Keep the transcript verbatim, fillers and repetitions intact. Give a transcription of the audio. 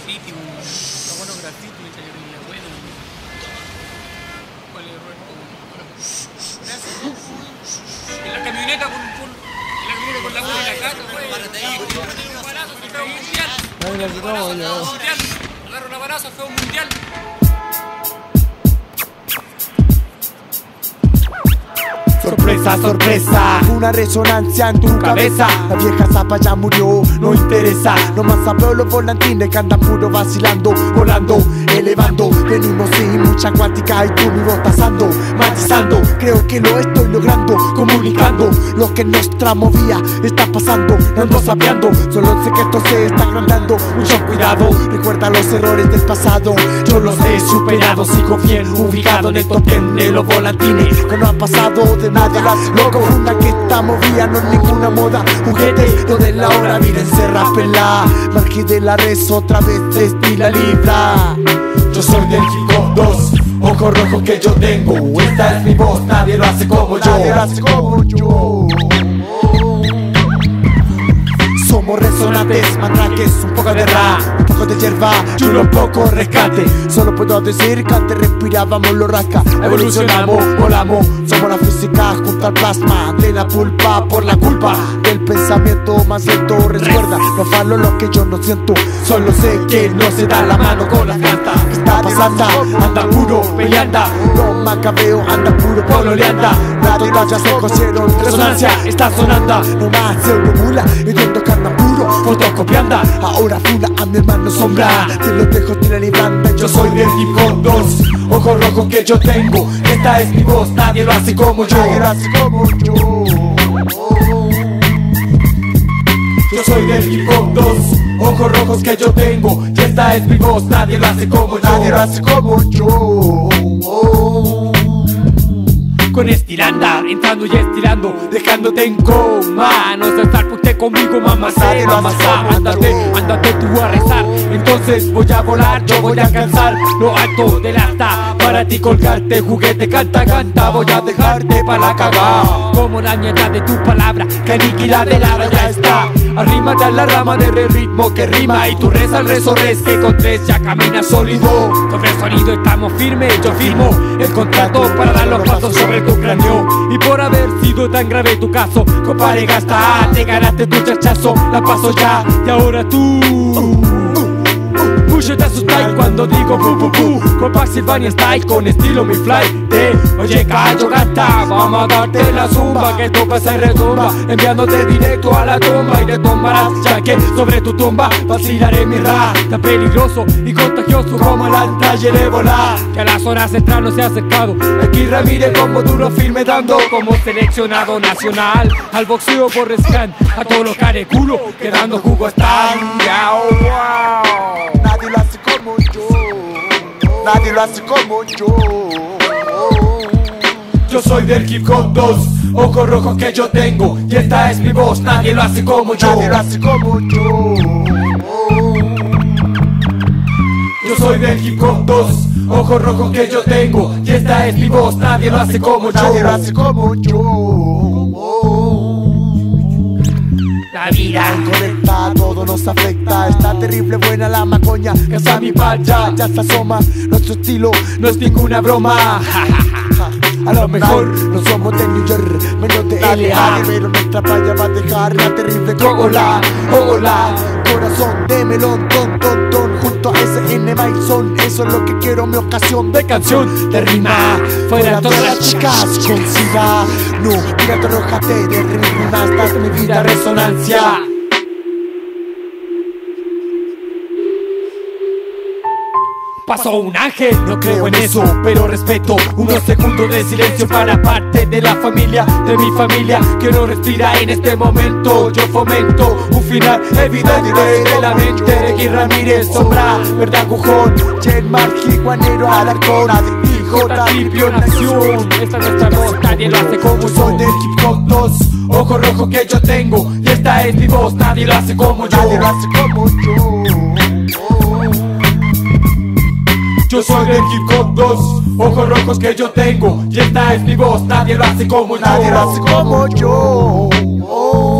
graffiti, weón. Los buenos graffiti, me salió bien la buena, weón. ¿Cuál es el ruedo? Gracias, weón. En la camioneta con un en la camioneta con la weá de la casa, weón. Un balazo, se fue un mundial. Mundial. Agarro una balazo, fue un mundial. Sorpresa, sorpresa, una resonancia en tu cabeza. La vieja zapa ya murió, no interesa. Nomás sabró los volantines que andan puro vacilando, volando, elevando. Venimos sin mucha cuántica y tú mi voz tasando, matizando. Creo que lo estoy logrando, comunicando lo que en nuestra movida está pasando. No ando sapeando, solo sé que esto se está agrandando. Mucho cuidado, recuerda los errores del pasado. Yo los he superado, sigo bien ubicado en el top ten de los volantines. Que no ha pasado de nada, no confunda que esta movida no es ninguna moda. Juguete, lo de la hora, mírense, rapela. Marqué de la res otra vez de estila libra. Yo soy del hip hop dos, ojo rojo que yo tengo. Esta es mi voz, nadie lo hace como yo. Nadie lo hace como yo. Somos resonantes, matraques, un poco de rap, un poco de hierba y un poco rescate. Solo puedo decir que antes respirábamos lo rasca. Evolucionamos, volamos, somos la física junto al plasma de la pulpa por la culpa del pensamiento más lento. Recuerda, no falo lo que yo no siento, solo sé que no se da la mano con la gata. ¿Qué está pasando? Anda puro, peleando. No macabeo, anda puro, pololeanda. Las todas ya se cosieron, resonancia está sonando. No más se mula y viendo carne puro, fotocopiando. Ahora funa a mi hermano sombra, te lo dejo tirar y blanda. Yo soy del hip hop dos, ojos rojos que yo tengo. Esta es mi voz, nadie lo hace como yo. Nadie lo hace como yo. Yo soy del hip hop dos, ojos rojos que yo tengo. Y esta es mi voz, nadie lo hace como yo. Nadie lo hace como yo. Con estiranda, entrando y estirando, dejándote en coma. No seas tal pute conmigo, mamá, sé, mamá, ándate, ándate tú a rezar. Entonces voy a volar, yo voy a alcanzar lo alto del asta. Para ti colgarte, juguete, canta, canta. Voy a dejarte para la cagada. Como la mierda de tu palabra, que aniquila de lado ya está. Arrímate a la rama de re ritmo que rima. Y tú reza el rezo, res que con tres ya camina sólido. Sobre el sonido estamos firmes, yo firmo el contrato para dar los pasos sobre tu cráneo. Y por haber sido tan grave tu caso, compadre, gasta, te ganaste tu chachazo. La paso ya, y ahora tú Pushete a su style cuando digo pu pu pu. Con Paxilvania style, con estilo mi fly. Te oye callo gata, vamos a darte la zumba que toca se retumba, enviándote directo a la tumba. Y le tomarás ya que sobre tu tumba vacilaré mi rap. Tan peligroso y contagioso como la antalla de volar, que a la zona central no se ha acercado. Aquí Ramírez como duro firme dando como seleccionado nacional al boxeo por rescan. A todos los careculos quedando jugo están. Wow. Nadie lo hace como yo, nadie lo hace como yo. Yo soy del hip hop dos, ojos rojos que yo tengo. Y esta es mi voz, nadie lo hace como yo. Nadie lo hace como yo. Yo soy del hip hop dos, ojos rojos que yo tengo. Y esta es mi voz, nadie lo hace como yo. Nadie lo hace como yo. La vida incorrecta, todo nos afecta. Está terrible buena la macoña, que está mi palla, ya se asoma. Nuestro estilo no es ninguna broma. A lo mejor no somos de New York, menos de L A, pero nuestra playa va a dejar la terrible hola, hola. Corazón de melón, ton, ton, ton, junto a S N Maison. Eso es lo que quiero, mi ocasión de canción de rima. Fuera todas las chicas con sida. No, mira, te arrojate de rima. Esta es mi vida, resonancia. Pasó un ángel, no creo en eso, pero respeto unos segundos de silencio para parte de la familia, de mi familia, que no respira en este momento. Yo fomento un final evidente de la mente de Gui Ramírez, sombra, verdad, cujón, Chen Marqui, Guanero, Alarcón, I J, Tripio, Nación. Esta es nuestra voz, nadie lo hace como yo. Soy del hip hop dos, ojos rojos que yo tengo. Y esta es mi voz, nadie lo hace como yo. Nadie lo hace como yo. Yo soy del hip hop dos, ojos rojos que yo tengo. Y esta es mi voz, nadie lo hace como yo. Nadie lo hace como yo.